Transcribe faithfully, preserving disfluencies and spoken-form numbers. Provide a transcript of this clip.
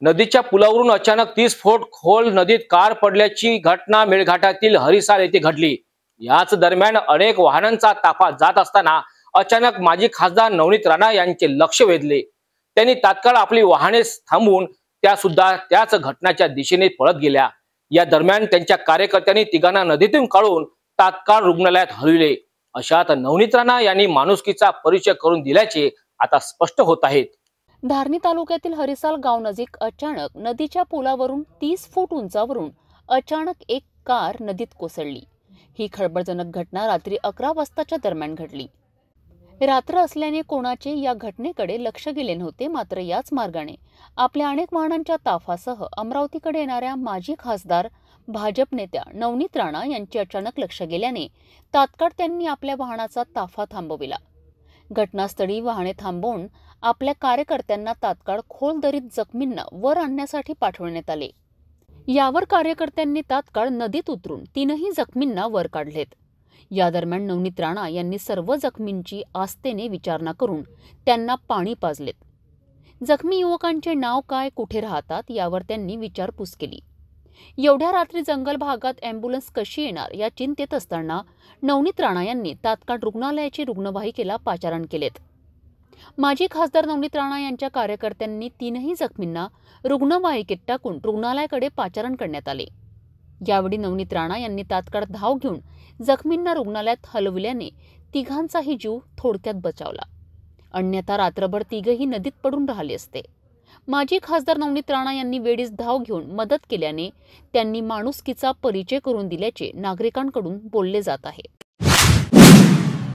नदीच्या पुलावरून अचानक तीस फूट खोल नदीत कार पडल्याची घटना मेळघाटातील हरिसाल येथे घडली। याच दरम्यान अनेक वाहनांचा ताफा जात असताना अचानक माजी खासदार नवनीत राणा यांचे लक्ष वेधले। त्यांनी तात्काळ आपली वाहने थांबवून त्या सुद्धा त्याच घटनाच्या दिशेने पळत गेल्या। या दरम्यान त्यांच्या कार्यकर्त्यांनी तिघांना नदीतून काढून तात्काळ रुग्णालयात हलविले। अशात नवनीत राणा यांनी माणुसकीचा परिचय करून दिल्याचे आता स्पष्ट होत आहे। धारणी तालुक्यातील हरिसाल गाव नजीक अचानक नदीच्या पुलावरून तीस फूट उंचावरून अचानक एक कार नदीत कोसळली। ही खळबळजनक घटना रात्री अकरा वाजताच्या दरम्यान घडली। रात्र असल्याने कोणाचे या घटनेकडे लक्ष गेले नव्हते। मात्र याच मार्गाने आपल्या अनेक वाहनांच्या ताफासह अमरावतीकडे येणाऱ्या माजी खासदार भाजप नेत्या नवनीत राणा यांचे अचानक लक्ष गेल्याने तात्काळ त्यांनी आपल्या वाहनाचा ताफा थांबविला। घटनास्थळी वाहने थांबवून आपल्या कार्यकर्त्यांना तात्काळ खोल दरीत जखमींना वर आणण्यासाठी पाठवण्यात आले। यावर कार्यकर्त्यांनी तात्काळ नदीत उतरून तीनही जखमींना वर काढलेत। या दरम्यान नवनीत राणा यांनी सर्व जखमींची आस्थेने विचारणा करून त्यांना पाणी पाजलेत। जखमी युवकांचे नाव काय, कुठे राहतात यावर त्यांनी विचारपूस केली। एवढ्या रात्री जंगल भागात अँब्युलन्स कशी येणार या चिंतेत असताना नवनीत राणा यांनी तात्काळ रुग्णालयाची रुग्णवाहिकेला पाचारण केलेत। माजी खासदार नवनीत राणा यांच्या कार्यकर्त्यांनी तीनही जखमींना रुग्णवाहिकेत टाकून रुग्णालयाकडे पाचारण करण्यात आले। यावेळी नवनीत राणा यांनी तात्काळ धाव घेऊन जखमींना रुग्णालयात हलविल्याने तिघांचाही जीव थोडक्यात बचावला। अन्यथा रात्रभर तिघही नदीत पडून राहिले असते। माजी खासदार नवनीत राणा यांनी वेळीच धाव घेऊन मदत केल्याने त्यांनी माणुसकीचा परिचय करून दिल्याचे नागरिकांकडून बोलले जात आहे।